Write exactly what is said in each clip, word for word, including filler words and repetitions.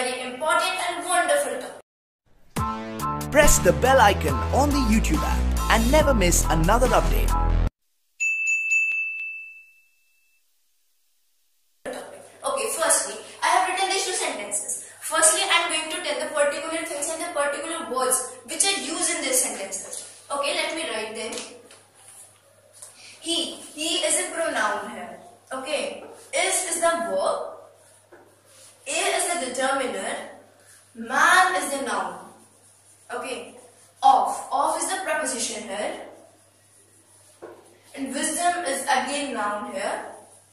very important and wonderful topic. Press the bell icon on the YouTube app and never miss another update. Okay, firstly, I have written these two sentences. Firstly, I am going to tell the particular things and the particular words which are used in these sentences. Okay, let me write them. He. He is a pronoun here. Okay. Is is the verb. A is the determiner. Man is the noun. Okay. Of. Of is the preposition here. And wisdom is again noun here.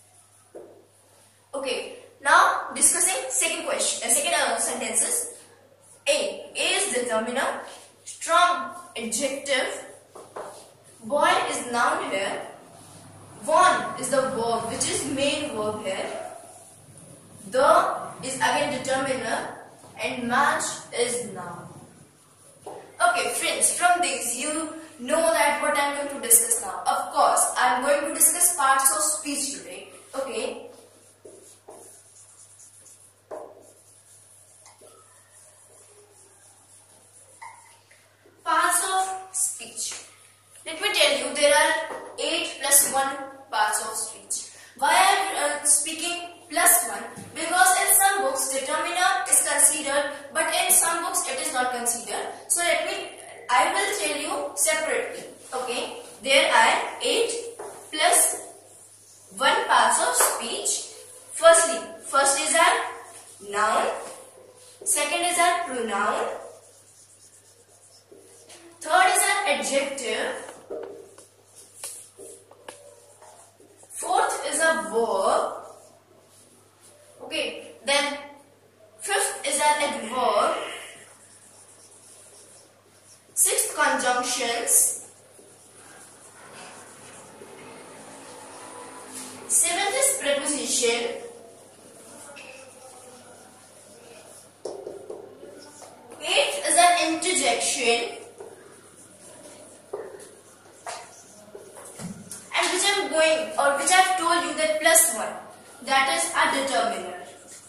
Okay. Now discussing second question. Uh, second uh, sentences. A. A is determiner. Strong adjective. Boy is noun here. One is the verb, which is main verb here. The is again determiner and match is noun. Okay friends, from this you know that what I am going to discuss now. Of course, I am going to discuss parts of speech today. Okay. Parts of speech. Let me tell you, there are eight plus one parts of speech. Why I am uh, speaking plus one? Because in some books determiner is considered, but in some books it is not considered. So let me, I will tell you separately. Okay, there are eight plus one parts of speech. Firstly, first is a noun. Second is a pronoun. Third is an adjective. Fourth is a verb. Okay, then fifth is an adverb. Sixth, conjunctions. Seventh is preposition. Eighth is an interjection. Going or which I have told you that plus one, that is a determiner.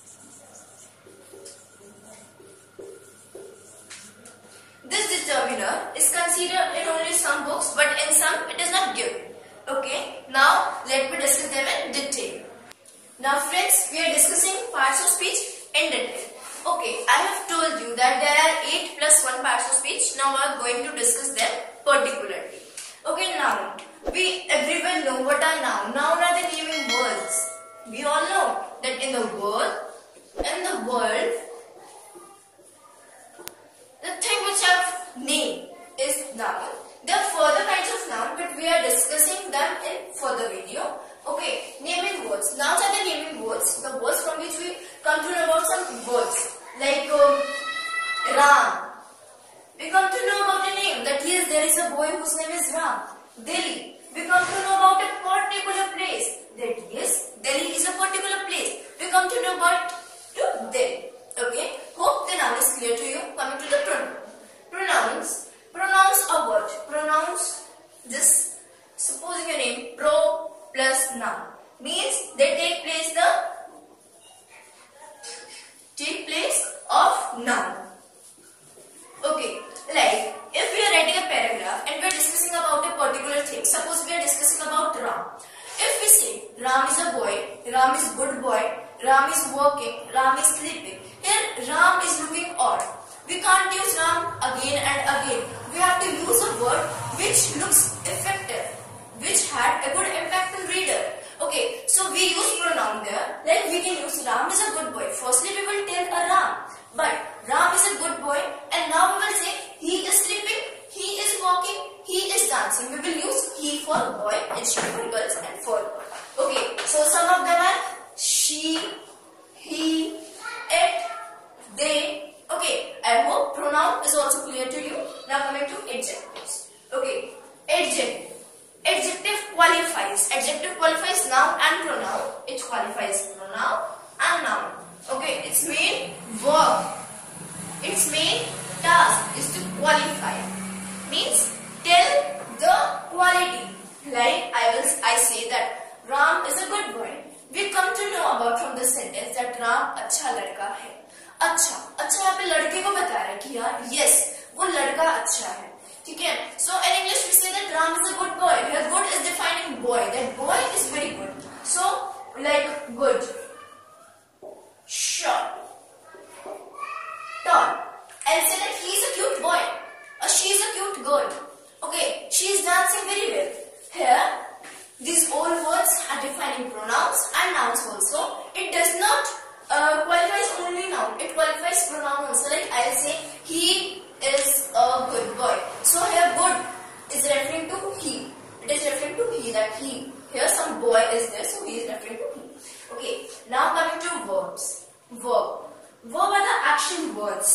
This determiner is considered in only some books, but in some it is not given. Okay, now let me discuss them in detail. Now friends, we are discussing parts of speech in detail. Okay, I have told you that there are eight plus one parts of speech. Now we are going to discuss them particularly. Okay, now we everyone know what are noun. Noun are the naming words. We all know that in the world, in the world, the thing which have name is noun. There are further kinds of noun, but we are discussing them in further video. Okay, naming words. Nouns are the naming words, the words from which we come to know about some words like um, Ram. We come to know about a name that yes, there is a boy whose name is Ram. Delhi. We come to know about a particular place. That yes, Delhi is a particular place. We come to know about to Delhi. Okay. Hope the noun is clear to you. Coming to the pronoun. Pronouns. Pronouns are what? Pronouns. Just supposing a name pro plus noun means they take place the take place of noun. Okay. Like if we are writing a paragraph and we are discussing about a particular thing, suppose we are discussing about Ram. If we say Ram is a boy, Ram is good boy, Ram is working, Ram is sleeping. Here Ram is looking odd. We can't use Ram again and again. We have to use a word which looks effective, which had a good impact on reader. Okay, so we use pronoun there. Like we can use Ram is a good boy. Firstly we will tell a Ram. But Ram is a good boy and now we will say he is sleeping, he is walking, he is dancing. We will use he for boy and she for girls and for boy. Okay, so some of them are she, he, it, they. Okay, I hope pronoun is also clear to you. Now coming to adjectives. Okay, adjective. Adjective qualifies. Adjective qualifies noun and pronoun. It qualifies pronoun and noun. Okay, its main verb, its main task is to qualify. Means tell the quality. Like I will, I say that Ram is a good boy. We come to know about from this sentence that Ram अच्छा लड़का है. अच्छा, अच्छा यहाँ पे लड़के को बता रहा है कि यार यस वो लड़का अच्छा है, ठीक है। So in English we say that Ram is a good boy. Here good is defining boy, that boy is very good. So like good, short, tall. I'll say that he is a cute boy or she is a cute girl. Okay, she is dancing very well. Here, these all words are defining pronouns and nouns also. It does not uh, qualifies only noun. It qualifies pronoun also. Like I'll say he is a good boy. So here, good is referring to he. It is referring to he. That he. Here, some boy is there, so he is referring to he. Okay, now coming to verbs. Verb. Verb are the action words.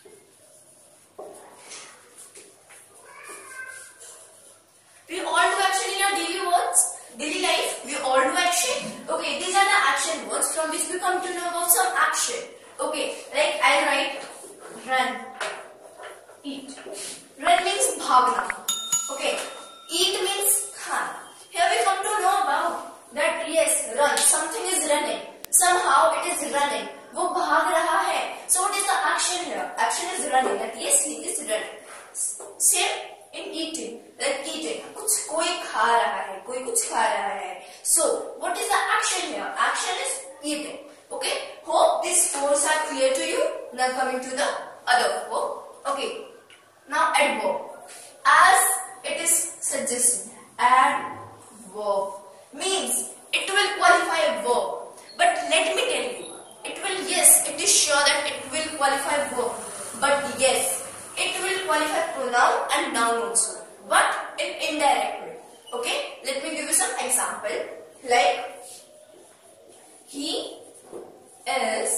We all do action in our daily words, daily life. We all do action. Okay, these are the action words from which we come to know about some action. Okay, like I write run, eat. Run means bhagna. Okay, eat means khana. Here we come to know about that yes, run. Something is running. Somehow it is running. वो भाग रहा है. So what is the action here? Action is running. That yes, he is running. Same in eating. Like eating. कुछ कोई खा रहा है. कोई कुछ खा रहा है. So what is the action here? Action is eating. Okay. Hope these fours are clear to you. Now coming to the other four. Okay. Now adverb. As it is suggesting, adverb means it will qualify a verb. But let me tell you, it will, yes, it is sure that it will qualify verb. But yes, it will qualify pronoun and noun also. But in indirect way. Okay? Let me give you some example. Like, he is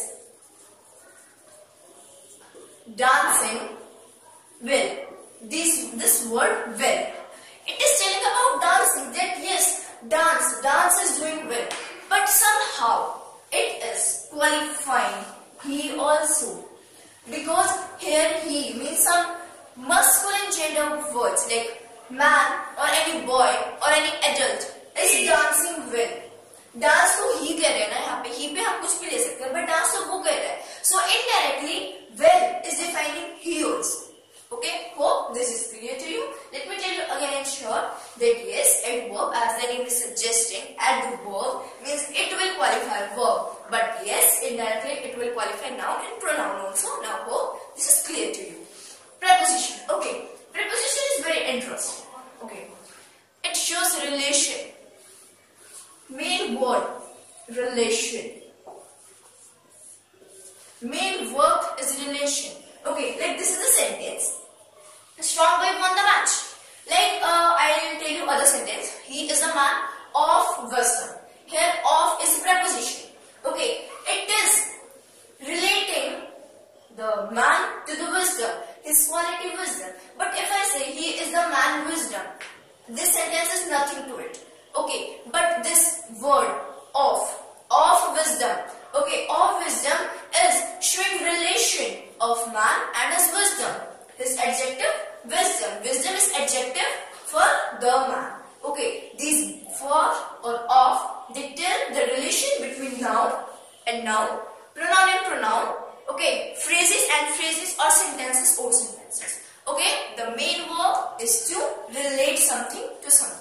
dancing well. This, this word well. It is telling about dancing. That yes, dance, dance is doing well. But somehow it is qualifying he also, because here he means some masculine gender words like man or any boy or any adult is dancing well. Dance तो he कह रहे हैं ना, यहाँ पे he पे हम कुछ भी ले सकते हैं, but dance तो वो कह रहा है. So indirectly well is defining he also. Okay, hope this is clear to you. Let me tell you again in short that yes, adverb as the name is suggesting, adverb means it will qualify verb. But yes, indirectly it will qualify noun and pronoun also. Now hope this is clear to you. Preposition. Okay, preposition is very interesting. Okay, it shows relation. Main word, relation. Main verb is relation. Okay, like this is a sentence. Strong boy won the match. Like uh, I will tell you other sentence. He is a man of wisdom. Here of is preposition. Okay, it is relating the man to the wisdom, his quality wisdom. But if I say he is the man wisdom, this sentence is nothing to it. Okay, but this word of, of wisdom, okay, of wisdom is showing relation of man and his wisdom. His adjective, wisdom. Wisdom is adjective for the man. Okay, these for or of, they tell the relation between noun and noun, pronoun and pronoun, okay, phrases and phrases or sentences or sentences. Okay, the main verb is to relate something to something.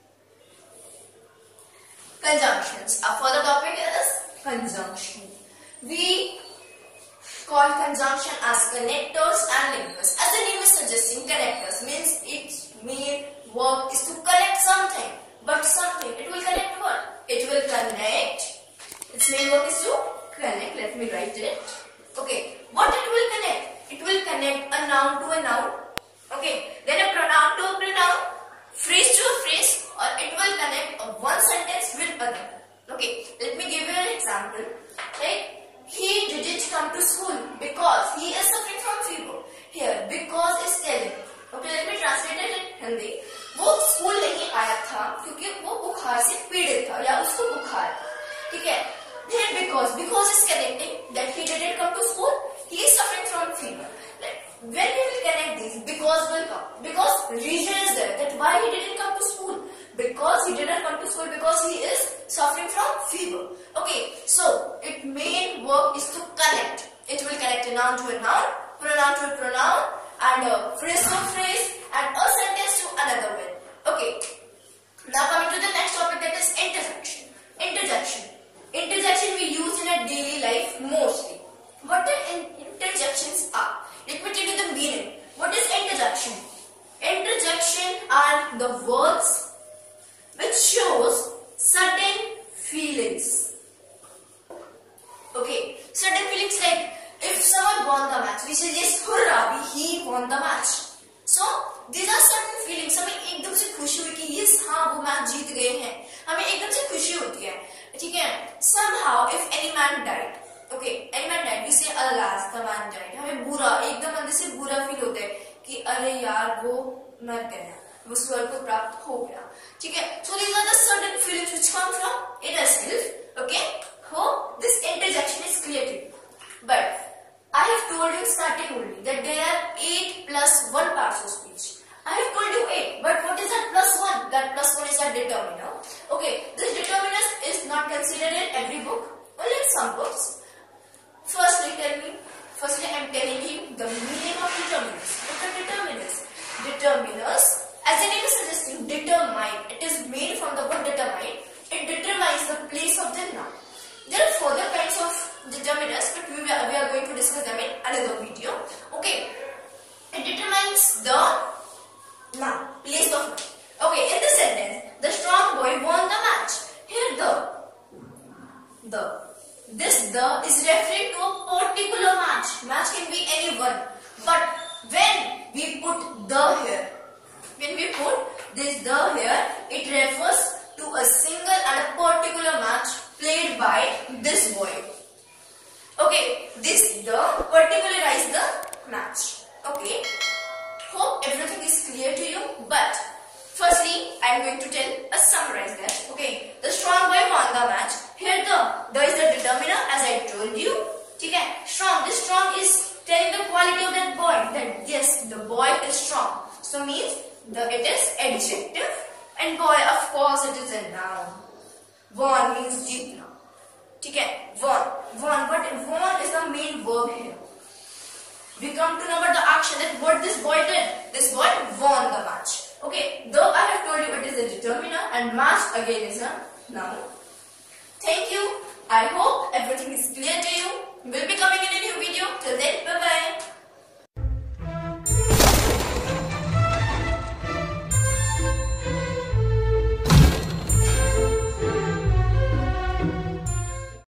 Conjunctions. Our further topic is conjunction. We call conjunction as connectors and linkers. As the name is suggesting, connectors means its main work is to connect something. But something, it will connect what? It will connect. Its main work is to connect. Let me write it. Okay, what it will connect? It will connect a noun to a noun. Okay, then a pronoun to a pronoun, phrase to a phrase, or it will connect one sentence with other. Okay, let me give you an example. Like, he didn't come to school because he is suffering from fever. Here, because is telling. Okay, let me translate it in Hindi. वो school नहीं आया था क्योंकि वो बुखार से पीड़ित था या उसको बुखार था. ठीक है? Here, because because is connecting that he didn't come to school. He is suffering from fever. Like, when we will connect these, because will come. Because reason is there that why he didn't come to school. Because he didn't come to school because he is suffering from fever. Okay, so its main work is to connect. it will connect a noun to a noun, pronoun to a pronoun, and a phrase to a phrase, and a sentence to another one. Okay. Now coming to the next topic, that is interjection. Interjection. Interjection we use in our daily life mostly. What the in interjections are? Let me tell you the meaning. What is interjection? Interjection are the words which shows certain feelings. Okay, certain feelings like if someone won the match, we say yes, hurrah, he won the match. So these are certain feelings. हमें एकदम से खुशी हुई कि yes, हाँ वो match जीत गए हैं. हमें एकदम से खुशी होती है. ठीक है. Somehow if any man died, okay, any man died, we say alas, the man died. हमें बुरा, एकदम अंदर से बुरा फील होता है कि अरे यार वो मर गया, वो स्वर्ग को प्राप्त हो गया. ठीक है. So these are the certain feelings which come from inner self. Okay. Hope this interjection is clear to you. But I have told you starting only that there are eight plus one parts of speech. I have told you eight, but what is that plus one? That plus one is a determiner. Okay, this determiner is not considered in every book, only in some books. Firstly, tell me. Firstly, I am telling you the meaning of determiners. What are determiners? Determiners, as the name is suggesting, determine. It is made from the word determine. It determines the place of the noun. There are further kinds of determiners, but we are, we are going to discuss them in another video. Okay, it determines the noun, place of noun. Okay, in this sentence, the strong boy won the match. Here the, the, this the is referring to a particular match. Match can be any one, but when we put the here, when we put this the here, it refers to a single and a particular match played by this boy. Okay, this the particularize the match. Okay, hope everything is clear to you. But firstly, I am going to tell a summarize that. Okay, the strong boy won the match. Here the the is the determiner, as I told you. Okay, strong. This strong is telling the quality of that boy. That yes, the boy is strong. So means the it is adjective, and boy, of course, it is a noun. Won means jeetna. Okay, won, won, but won is the main verb here. We come to know about the action, that what this boy did. This boy won the match. Okay, though I have told you it is a determiner, and match again is a noun. Thank you. I hope everything is clear to you. We'll be coming in a new video. Till then, bye bye.